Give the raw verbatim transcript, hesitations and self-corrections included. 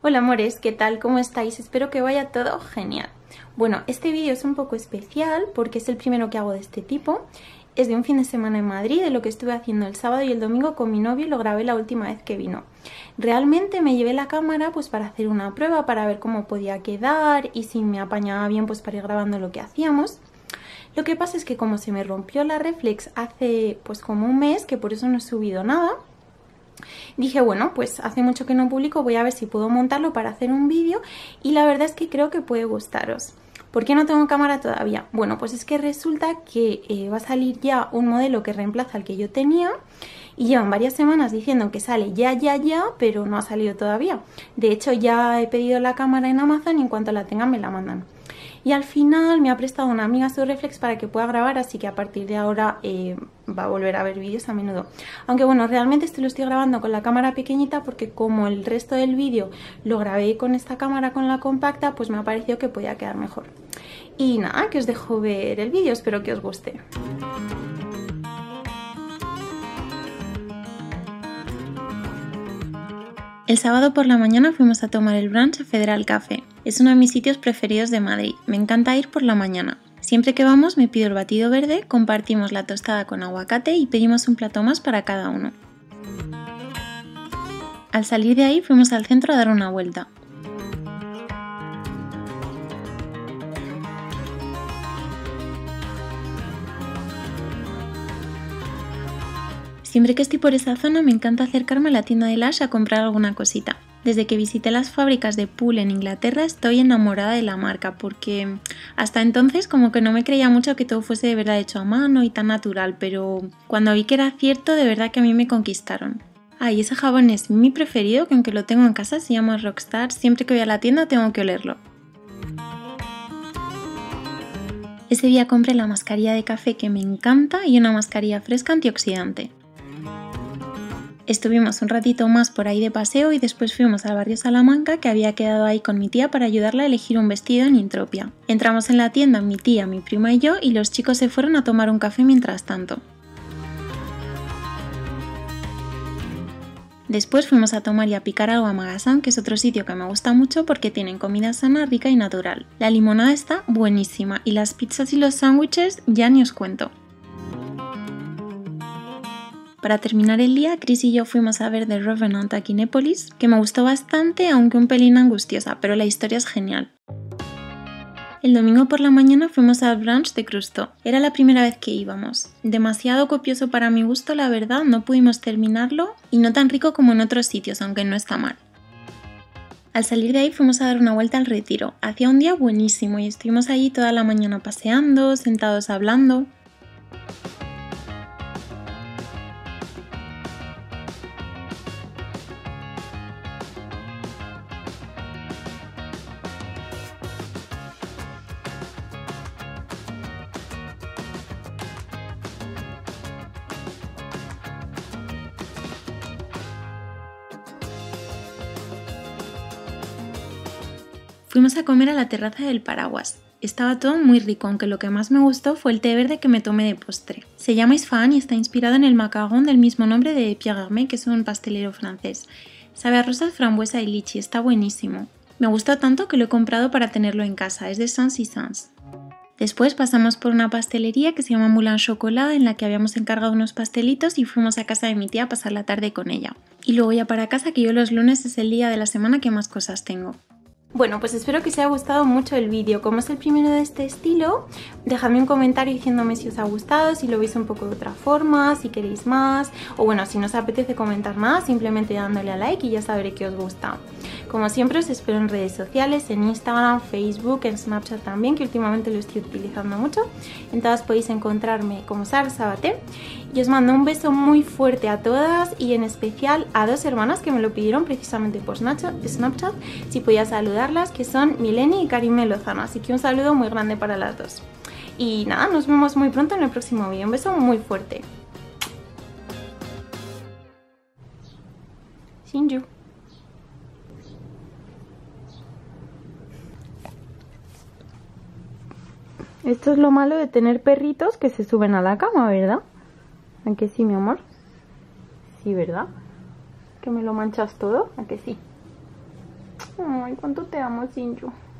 Hola amores, ¿qué tal? ¿Cómo estáis? Espero que vaya todo genial. Bueno, este vídeo es un poco especial porque es el primero que hago de este tipo. Es de un fin de semana en Madrid, de lo que estuve haciendo el sábado y el domingo con mi novio y lo grabé la última vez que vino. Realmente me llevé la cámara pues para hacer una prueba, para ver cómo podía quedar y si me apañaba bien pues para ir grabando lo que hacíamos. Lo que pasa es que como se me rompió la reflex hace pues como un mes, que por eso no he subido nada, dije, bueno, pues hace mucho que no publico, voy a ver si puedo montarlo para hacer un vídeo y la verdad es que creo que puede gustaros. ¿Por qué no tengo cámara todavía? Bueno, pues es que resulta que eh, va a salir ya un modelo que reemplaza al que yo tenía y llevan varias semanas diciendo que sale ya, ya, ya, pero no ha salido todavía. De hecho, ya he pedido la cámara en Amazon y en cuanto la tengan me la mandan. Y al final me ha prestado una amiga su reflex para que pueda grabar, así que a partir de ahora eh, va a volver a ver vídeos a menudo. Aunque bueno, realmente esto lo estoy grabando con la cámara pequeñita porque como el resto del vídeo lo grabé con esta cámara, con la compacta, pues me ha parecido que podía quedar mejor. Y nada, que os dejo ver el vídeo, espero que os guste. El sábado por la mañana fuimos a tomar el brunch a Federal Café. Es uno de mis sitios preferidos de Madrid. Me encanta ir por la mañana. Siempre que vamos me pido el batido verde, compartimos la tostada con aguacate y pedimos un plato más para cada uno. Al salir de ahí fuimos al centro a dar una vuelta. Siempre que estoy por esa zona me encanta acercarme a la tienda de Lush a comprar alguna cosita. Desde que visité las fábricas de Poole en Inglaterra estoy enamorada de la marca porque hasta entonces como que no me creía mucho que todo fuese de verdad hecho a mano y tan natural, pero cuando vi que era cierto de verdad que a mí me conquistaron. Ah, y ese jabón es mi preferido, que aunque lo tengo en casa se llama Rockstar, siempre que voy a la tienda tengo que olerlo. Ese día compré la mascarilla de café que me encanta y una mascarilla fresca antioxidante. Estuvimos un ratito más por ahí de paseo y después fuimos al barrio Salamanca, que había quedado ahí con mi tía para ayudarla a elegir un vestido en Intropia. Entramos en la tienda mi tía, mi prima y yo y los chicos se fueron a tomar un café mientras tanto. Después fuimos a tomar y a picar algo a Magasan, que es otro sitio que me gusta mucho porque tienen comida sana, rica y natural. La limonada está buenísima y las pizzas y los sándwiches ya ni os cuento. Para terminar el día, Chris y yo fuimos a ver The Revenant a Kinépolis, que me gustó bastante, aunque un pelín angustiosa, pero la historia es genial. El domingo por la mañana fuimos al brunch de Crusto. Era la primera vez que íbamos. Demasiado copioso para mi gusto, la verdad, no pudimos terminarlo y no tan rico como en otros sitios, aunque no está mal. Al salir de ahí fuimos a dar una vuelta al Retiro. Hacía un día buenísimo y estuvimos allí toda la mañana paseando, sentados hablando. Fuimos a comer a la terraza del Paraguas. Estaba todo muy rico, aunque lo que más me gustó fue el té verde que me tomé de postre. Se llama Isfahan y está inspirado en el macarón del mismo nombre de Pierre Hermé, que es un pastelero francés. Sabe a rosas, frambuesa y lichi, está buenísimo. Me gustó tanto que lo he comprado para tenerlo en casa, es de Sans y Sans. Después pasamos por una pastelería que se llama Moulin Chocolat, en la que habíamos encargado unos pastelitos y fuimos a casa de mi tía a pasar la tarde con ella. Y luego ya para casa, que yo los lunes es el día de la semana que más cosas tengo. Bueno, pues espero que os haya gustado mucho el vídeo. Como es el primero de este estilo, dejadme un comentario diciéndome si os ha gustado, si lo veis un poco de otra forma, si queréis más, o bueno, si no os apetece comentar nada, simplemente dándole a like y ya sabré que os gusta. Como siempre os espero en redes sociales, en Instagram, Facebook, en Snapchat también, que últimamente lo estoy utilizando mucho. En todas podéis encontrarme como Sara Sabaté. Y os mando un beso muy fuerte a todas y en especial a dos hermanas que me lo pidieron precisamente por Snapchat, si podía saludarlas, que son Mileni y Karime Lozano. Así que un saludo muy grande para las dos. Y nada, nos vemos muy pronto en el próximo vídeo. Un beso muy fuerte. Shinju. Esto es lo malo de tener perritos que se suben a la cama, ¿verdad? ¿A que sí, mi amor? Sí, ¿verdad? ¿Que me lo manchas todo? ¿A que sí? Ay, cuánto te amo, Sinju.